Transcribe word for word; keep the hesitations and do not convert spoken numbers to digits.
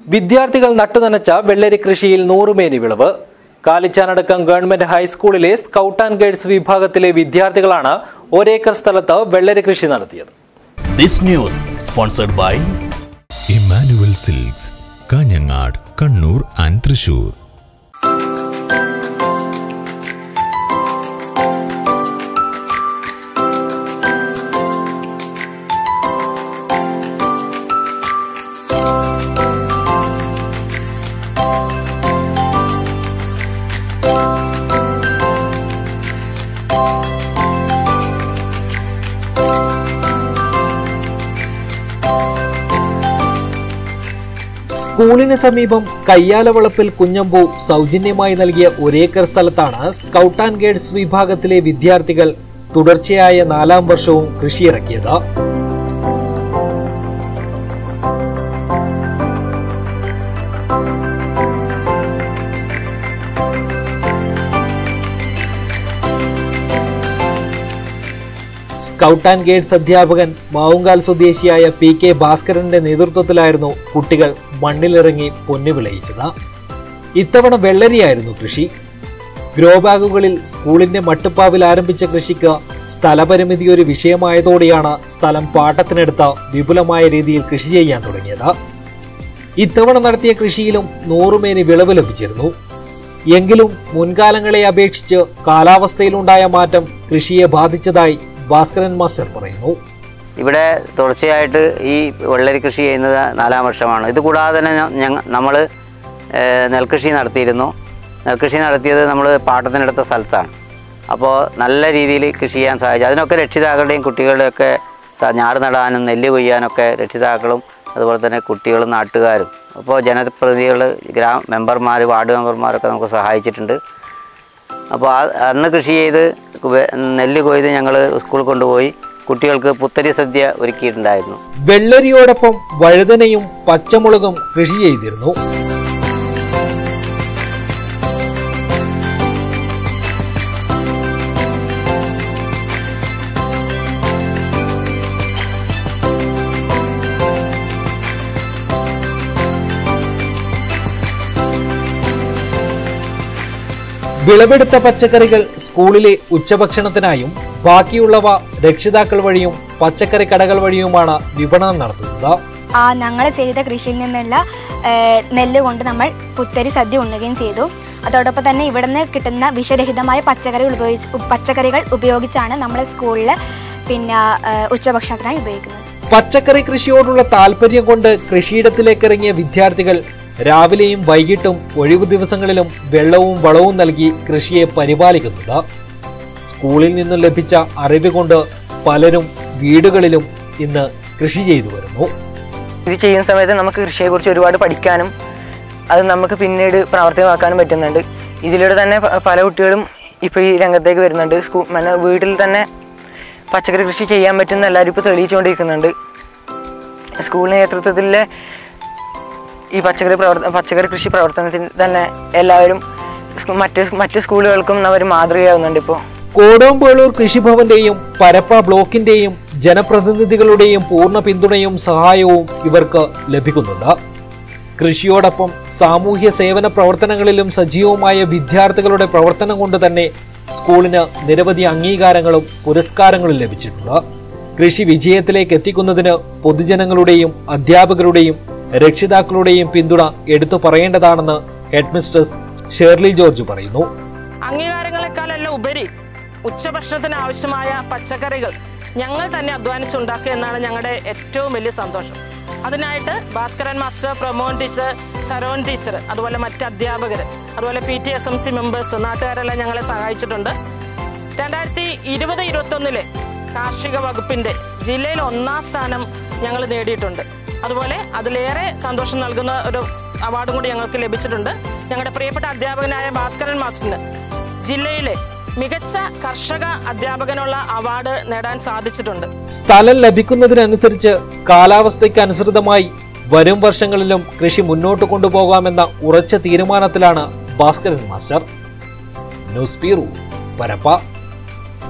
വിദ്യാർത്ഥികൾ നട്ടുനനച്ച വെള്ളരി കൃഷിയിൽ നൂറുമേനി വിളവ്. കാലിച്ചാനടക്കം ഗവൺമെന്റ് ഹൈസ്കൂളിലെ സ്കൗട്ട് ആൻഡ് ഗൈഡ്സ് വിഭാഗത്തിലെ വിദ്യാർത്ഥികളാണ് ഒരേക്കർ സ്ഥലത്ത് വെള്ളരി കൃഷി നടത്തിയത്. This news sponsored by Emmanuel Silks, Kanyangad, Kannur and Thrissur. സ്കൂളിന് സമീപം കയ്യാലവളപ്പിൽ കുഞ്ഞമ്പൂ സൗജന്യമായി നൽകിയ ഒരേക്കർ സ്ഥലത്താണ് സ്കൗട്ട് ആൻഡ് ഗൈഡ്സ് വിഭാഗത്തിലെ വിദ്യാർത്ഥികൾ തുടർച്ചയായ നാലാം വർഷവും കൃഷിയിറക്കിയത്. സ്കൗട്ട് ആൻഡ് ഗൈഡ്സ് അധ്യാപകൻ മാവുങ്കാൽ സ്വദേശിയായ പി കെ ഭാസ്കരന്റെ നേതൃത്വത്തിലായിരുന്നു കുട്ടികൾ മണ്ണിലിറങ്ങി പൊന്നു വിളയിച്ചത്. ഇത്തവണ വെള്ളരിയായിരുന്നു കൃഷി. ഗ്രോ ബാഗുകളിൽ സ്കൂളിന്റെ മട്ടുപ്പാവിൽ ആരംഭിച്ച കൃഷിക്ക് സ്ഥലപരിമിതി ഒരു വിഷയമായതോടെയാണ് സ്ഥലം പാട്ടത്തിനെടുത്ത വിപുലമായ രീതിയിൽ കൃഷി ചെയ്യാൻ തുടങ്ങിയത്. ഇത്തവണ നടത്തിയ കൃഷിയിലും നൂറുമേനി വിളവ് ലഭിച്ചിരുന്നു. എങ്കിലും മുൻകാലങ്ങളെ അപേക്ഷിച്ച് കാലാവസ്ഥയിലുണ്ടായ മാറ്റം കൃഷിയെ ബാധിച്ചതായി ഭാസ്കരൻ മാസ്റ്റർ പറയുന്നു. ഇവിടെ തുടർച്ചയായിട്ട് ഈ വെള്ളരി കൃഷി ചെയ്യുന്നത് നാലാം വർഷമാണ്. ഇത് കൂടാതെ തന്നെ ഞങ്ങൾ നമ്മൾ നെൽകൃഷി നടത്തിയിരുന്നു. നെൽകൃഷി നടത്തിയത് നമ്മൾ പാട്ടത്തിനെടുത്ത സ്ഥലത്താണ്. അപ്പോൾ നല്ല രീതിയിൽ കൃഷി ചെയ്യാൻ സാധിച്ചു. അതിനൊക്കെ രക്ഷിതാക്കളുടെയും കുട്ടികളുടെയൊക്കെ ഞാറ് നടാനും നെല്ല് കൊയ്യാനൊക്കെ രക്ഷിതാക്കളും അതുപോലെ തന്നെ കുട്ടികളും നാട്ടുകാരും അപ്പോൾ ജനപ്രതിനിധികൾ ഗ്രാമ മെമ്പർമാർ വാർഡ് മെമ്പർമാരൊക്കെ നമുക്ക് സഹായിച്ചിട്ടുണ്ട്. അപ്പോൾ അന്ന് കൃഷി ചെയ്ത് നെല്ല് കൊയ്ത് ഞങ്ങൾ സ്കൂളിൽ കൊണ്ടുപോയി കുട്ടികൾക്ക് പുത്തരി സദ്യ ഒരുക്കിയിട്ടുണ്ടായിരുന്നു. വെള്ളരിയോടൊപ്പം വഴുതനയും പച്ചമുളകും കൃഷി ചെയ്തിരുന്നു. വിളവെടുത്ത പച്ചക്കറികൾ സ്കൂളിലെ ഉച്ചഭക്ഷണത്തിനായും ബാക്കിയുള്ളവ രക്ഷിതാക്കൾ വഴിയും പച്ചക്കറി കടകൾ വഴിയുമാണ് വിപണനം നടത്തുന്നത്. ആ ഞങ്ങൾ ചെയ്ത കൃഷിയിൽ നിന്നുള്ള നെല്ല് കൊണ്ട് നമ്മൾ പുത്തരി സദ്യ ഉണ്ണുകയും ചെയ്തു. അതോടൊപ്പം തന്നെ ഇവിടുന്ന് കിട്ടുന്ന വിഷരഹിതമായ പച്ചക്കറികൾ ഉപയോഗിച്ച് പച്ചക്കറികൾ ഉപയോഗിച്ചാണ് നമ്മുടെ സ്കൂളിൽ പിന്നെ ഉച്ചഭക്ഷണത്തിനായി ഉപയോഗിക്കുന്നത്. പച്ചക്കറി കൃഷിയോടുള്ള താല്പര്യം കൊണ്ട് കൃഷിയിടത്തിലേക്ക് ഇറങ്ങിയ വിദ്യാർത്ഥികൾ രാവിലെയും വൈകിട്ടും ഒഴിവു ദിവസങ്ങളിലും വെള്ളവും വളവും നൽകി കൃഷിയെ പരിപാലിക്കുന്നത്. സ്കൂളിൽ നിന്നും ലഭിച്ച അറിവ് കൊണ്ട് പലരും വീടുകളിലും ഇന്ന് കൃഷി ചെയ്തു വരുന്നു. ഇത് ചെയ്യുന്ന സമയത്ത് നമുക്ക് കൃഷിയെക്കുറിച്ച് ഒരുപാട് പഠിക്കാനും അത് നമുക്ക് പിന്നീട് പ്രാവർത്തികമാക്കാനും പറ്റുന്നുണ്ട്. ഇതിലൂടെ തന്നെ പല കുട്ടികളും ഇപ്പോൾ ഈ രംഗത്തേക്ക് വരുന്നുണ്ട്. സ്കൂൾ വീട്ടിൽ തന്നെ പച്ചക്കറി കൃഷി ചെയ്യാൻ പറ്റുന്ന എല്ലാവരും ഇപ്പോൾ തെളിയിച്ചുകൊണ്ടിരിക്കുന്നുണ്ട്. സ്കൂളിൻ്റെ നേതൃത്വത്തിലെ ഈ പച്ചക്കറി പ്രവർത്ത പച്ചക്കറി കൃഷി പ്രവർത്തനത്തിൽ തന്നെ എല്ലാവരും മറ്റ് മറ്റ് സ്കൂളുകൾക്കും അവർ മാതൃകയാവുന്നുണ്ട്. ഇപ്പോൾ കോടോംപേളൂർ കൃഷിഭവന്റെയും പരപ്പ ബ്ലോക്കിന്റെയും ജനപ്രതിനിധികളുടെയും പൂർണ്ണ പിന്തുണയും സഹായവും ഇവർക്ക് ലഭിക്കുന്നുണ്ട്. കൃഷിയോടൊപ്പം സാമൂഹ്യ സേവന പ്രവർത്തനങ്ങളിലും സജീവമായ വിദ്യാർത്ഥികളുടെ പ്രവർത്തനം കൊണ്ട് തന്നെ സ്കൂളിന് നിരവധി അംഗീകാരങ്ങളും പുരസ്കാരങ്ങളും ലഭിച്ചിട്ടുണ്ട്. കൃഷി വിജയത്തിലേക്ക് എത്തിക്കുന്നതിന് പൊതുജനങ്ങളുടെയും അധ്യാപകരുടെയും രക്ഷിതാക്കളുടെയും പിന്തുണ എടുത്തു പറയേണ്ടതാണെന്ന് ഹെഡ്മിസ്ട്രസ് ഷേർലി ജോർജ് പറയുന്നു. അംഗീകാരങ്ങളെക്കാളെല്ലാം ഉപരി ഉച്ചഭക്ഷണത്തിന് ആവശ്യമായ പച്ചക്കറികൾ ഞങ്ങൾ തന്നെ അധ്വാനിച്ചുണ്ടാക്കുക എന്നാണ് ഞങ്ങളുടെ ഏറ്റവും വലിയ സന്തോഷം. അതിനായിട്ട് ഭാസ്കരൻ മാസ്റ്റർ, പ്രമോൻ ടീച്ചർ, സരോൻ ടീച്ചർ, അതുപോലെ മറ്റ് അധ്യാപകർ, അതുപോലെ P T S M C members, നാട്ടുകാരെല്ലാം ഞങ്ങളെ സഹായിച്ചിട്ടുണ്ട്. രണ്ടായിരത്തി ഇരുപത് ഇരുപത്തൊന്നിലെ കാർഷിക വകുപ്പിന്റെ ജില്ലയിൽ ഒന്നാം സ്ഥാനം ഞങ്ങൾ നേടിയിട്ടുണ്ട്. അതുപോലെ അതിലേറെ സന്തോഷം നൽകുന്ന ഒരു അവാർഡും കൂടി ഞങ്ങൾക്ക് ലഭിച്ചിട്ടുണ്ട്. ഞങ്ങളുടെ പ്രിയപ്പെട്ട അധ്യാപകനായ ഭാസ്കരൻ മാസ്റ്ററിന് ജില്ലയിലെ മികച്ച കർഷക അധ്യാപകനുള്ള അവാർഡ് നേടാൻ സാധിച്ചിട്ടുണ്ട്. സ്ഥലം ലഭിക്കുന്നതിനനുസരിച്ച് കാലാവസ്ഥയ്ക്ക് അനുസൃതമായി വരും വർഷങ്ങളിലും കൃഷി മുന്നോട്ട് കൊണ്ടുപോകാമെന്ന ഉറച്ച തീരുമാനത്തിലാണ് Bhaskaran master. News bureau, Parappa.